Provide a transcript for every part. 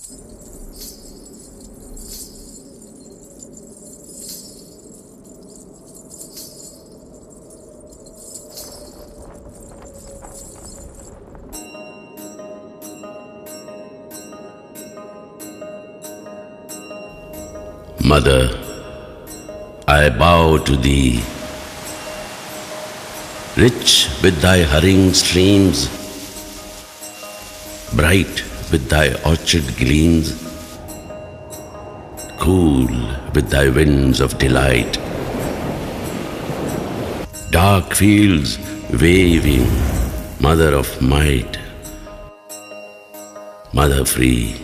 Mother, I bow to thee, rich with thy hurrying streams, bright with thy orchard gleams, cool with thy winds of delight, dark fields waving, mother of might, mother free.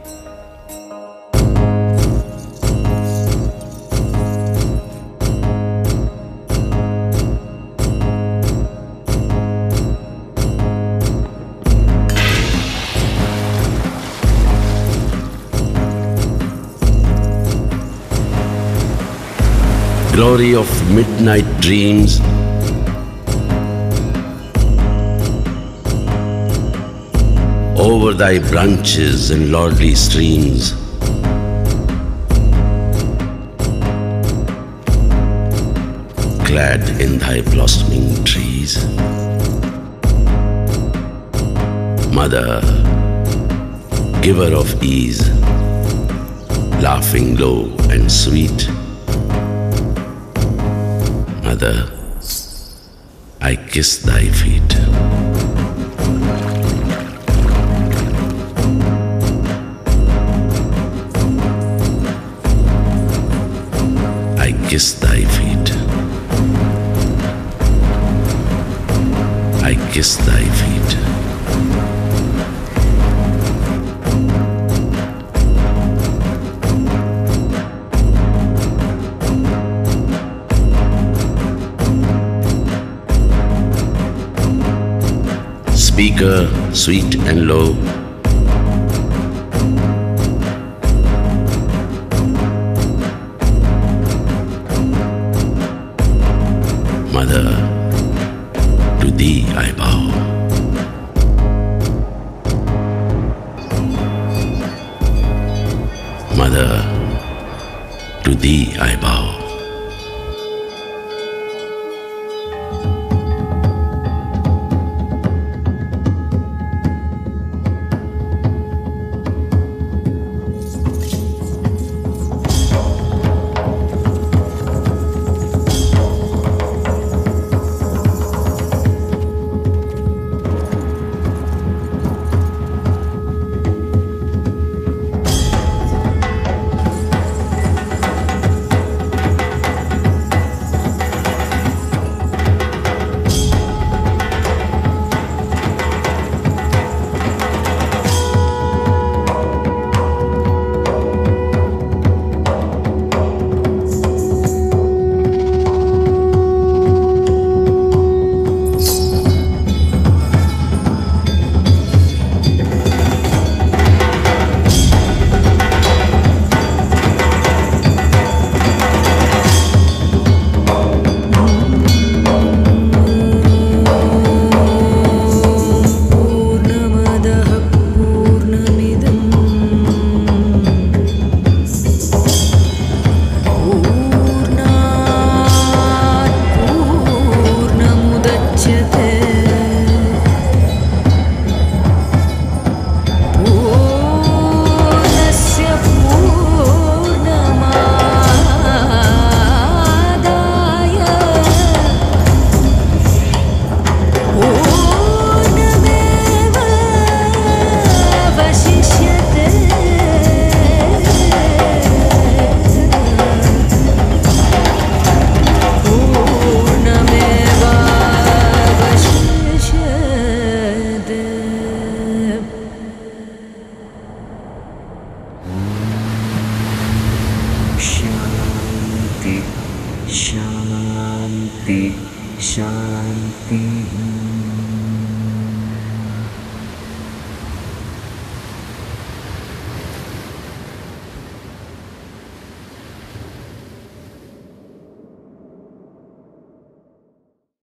Glory of midnight dreams, over thy branches and lordly streams, clad in thy blossoming trees. Mother, giver of ease, laughing low and sweet. Mother, I kiss thy feet. I kiss thy feet. I kiss thy feet. Speaker, sweet and low, Mother, to thee I bow. Mother, to thee I bow.